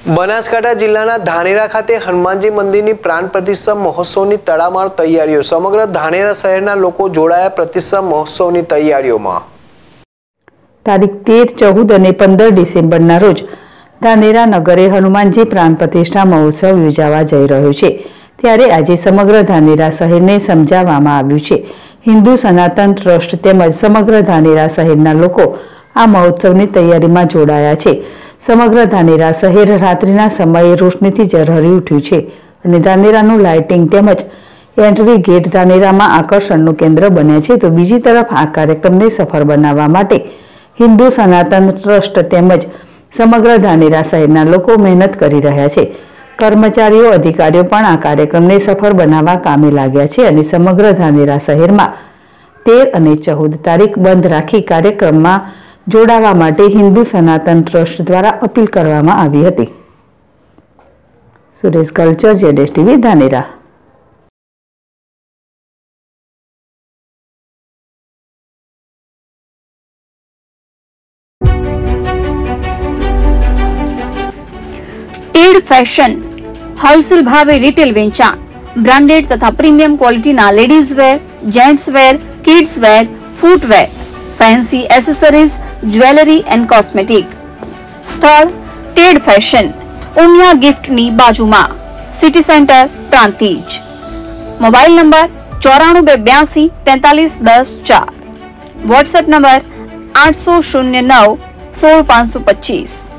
બનાસકાંઠા જિલ્લાના ધાનેરા ખાતે હનુમાનજી મંદિરની પ્રાણ પ્રતિષ્ઠા મહોત્સવની તડામાર તૈયારીઓ। સમગ્ર ધાનેરા શહેરના લોકો જોડાયા પ્રતિષ્ઠા મહોત્સવની તૈયારીઓમાં। તારીખ 13, 14 અને 15 ડિસેમ્બરના રોજ ધાનેરા નગરે હનુમાનજી પ્રાણ પ્રતિષ્ઠા મહોત્સવ યોજાવા જઈ રહ્યો છે। ત્યારે આજે સમગ્ર ધાનેરા શહેરને સમજાવવામાં આવ્યું છે। હિન્દુ સનાતન ટ્રસ્ટ તેમજ સમગ્ર ધાનેરા શહેરના લોકો આ મહોત્સવની તૈયારીમાં જોડાયા છે। સમગ્ર ધાનેરા શહેર રાત્રિના સમયે રોશનીથી ઝળહળી ઉઠ્યું છે અને ધાનેરાનું લાઇટિંગ તેમજ એન્ટ્રી ગેટ ધાનેરામાં આકર્ષણનું કેન્દ્ર બન્યા છે। તો બીજી તરફ આ કાર્યક્રમને સફળ બનાવવા માટે હિન્દુ સનાતન ટ્રસ્ટ તેમજ સમગ્ર ધાનેરા શહેરના લોકો મહેનત કરી રહ્યા છે। કર્મચારીઓ અધિકારીઓ પણ આ કાર્યક્રમને સફળ બનાવવા કામે લાગ્યા છે અને સમગ્ર ધાનેરા શહેરમાં 13 અને 14 તારીખ બંધ રાખી કાર્યક્રમમાં જોડાવા માટે હિન્દુ સનાતન ટ્રસ્ટ દ્વારા અપીલ કરવામાં આવી હતી। સુરેશ કલ્ચર, જેડેશ TV, Dhanera. Ted fashion wholesale भावे रिटेल वेचाण ब्रांडेड तथा प्रीमियम क्वॉलिटी ना ladies wear, gents wear, kids wear, footwear, fancy accessories, jewellery and cosmetic. स्थल टेड फैशन, उमिया गिफ्ट नी बाजूमा, city centre, Prantij. Mobile number 9482 43 10 4। WhatsApp number 809 16 525।